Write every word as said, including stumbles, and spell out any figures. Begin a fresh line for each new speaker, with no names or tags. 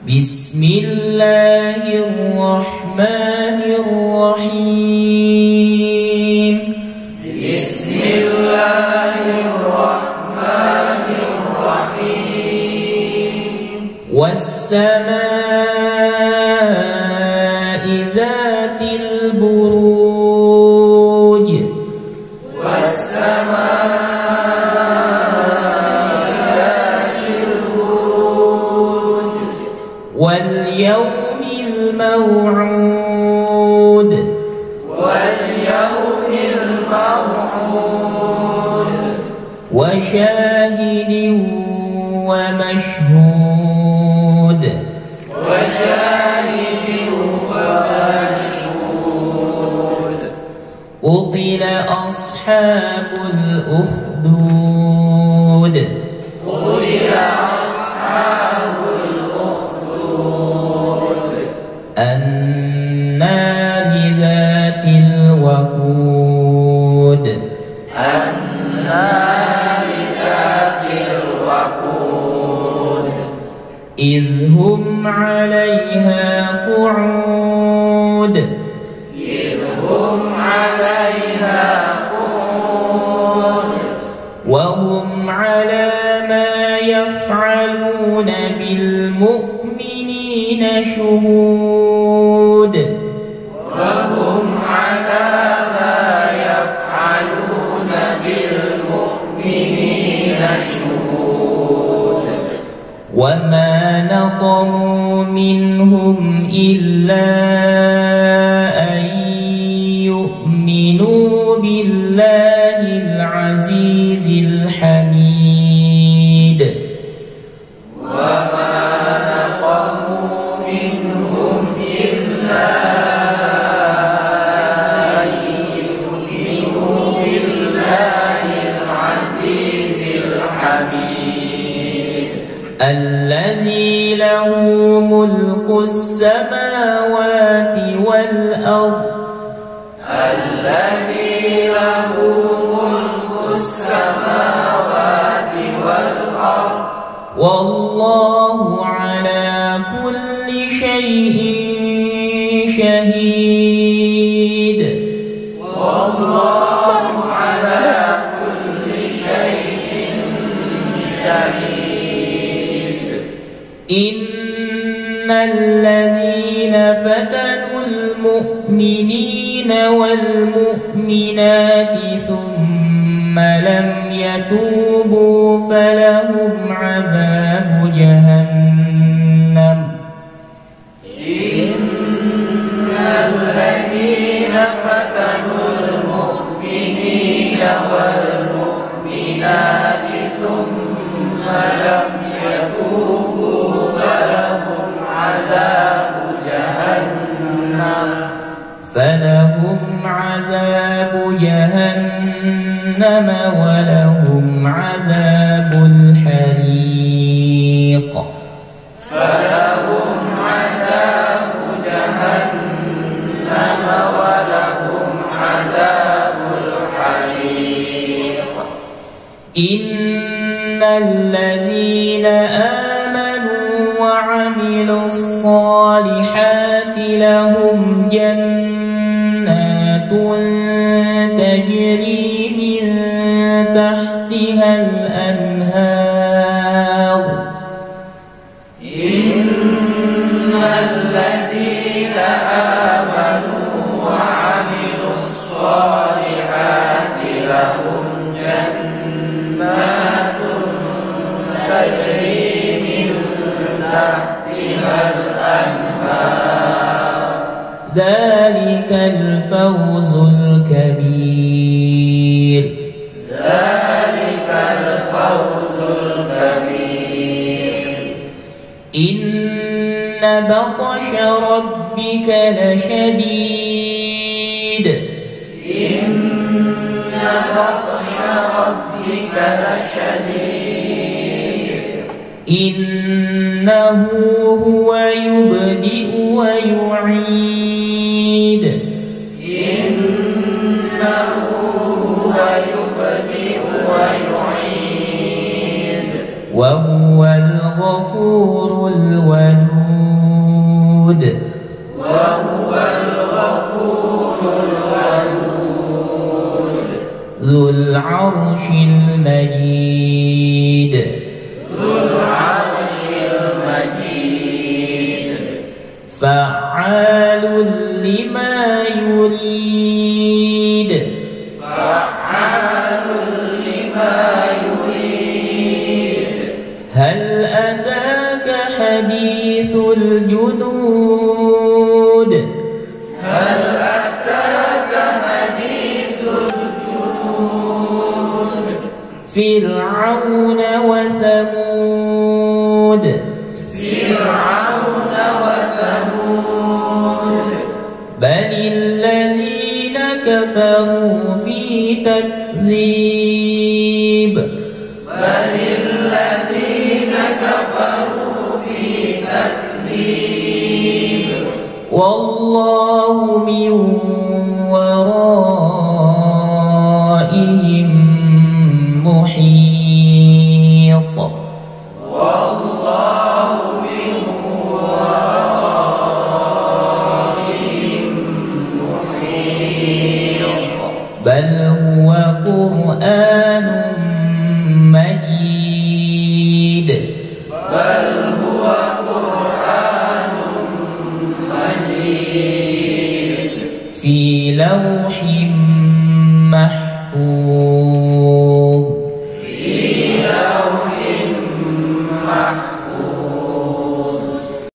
بسم الله الرحمن الرحيم
بسم الله الرحمن الرحيم
والسماء ذات البروج
والسماء ذات البروج
واليوم الموعود
واليوم الموعود
وشاهد ومشهود
وشاهد ومشهود
قتل أصحاب الأخدود
قتل أصحاب الأخدود
النار ذات الوقود
النار ذات الوقود
إذ هم عليها قعود
إذ هم عليها قعود
وهم على ما يفعلون بالمؤمنين شهود
وهم على ما يفعلون بالمؤمنين شهود
وما نقموا منهم إلا أن يؤمنوا بالله العزيز الحميد
وما نقموا منهم إلا أن يؤمنوا بالله العزيز الحميد
الذي له ملك السماوات والأرض
الذي له ملك السماوات والأرض
والله على كل شيء شهيد
والله على كل شيء شهيد
إن الذين فتنوا المؤمنين والمؤمنات ثم لم يتوبوا فلهم عذاب جهنم
إن الذين فتنوا المؤمنين والمؤمنات ثم لم يتوبوا فلهم عذاب جهنم
فلهم عذاب جهنم ولهم عذاب الحريق
فلهم عذاب جهنم ولهم عذاب الحريق
إن الذين آمنوا وعملوا الصالحات لهم جنات تجري من تحتها الأنهار
إن الذين آمنوا وعملوا الصالحات لهم جنات تجري من تحتها الأنهار
ذلك الفوز الكبير
ذلك الفوز الكبير
إن بطش ربك لشديد
إن بطش ربك لشديد
إنه هو يبدئ ويعيد
إنه هو يبدئ ويعيد
وهو الغفور الودود الودود
وهو الغفور الودود
ذو العرش المجيد
ذو العرش المجيد
فعال لما يريد
فعال لما يريد
هل أتاك حديث الجنود
هل أتاك حديث الجنود
فرعون وثمود
فرعون وثمود
بل الذين كفروا في تكذيب
بل الذين كفروا في تكذيب
والله من ورائهم محيط
والله من ورائهم محيط
بل هو قرآن مجيد
بل هو قرآن مجيد
في لوح محفوظ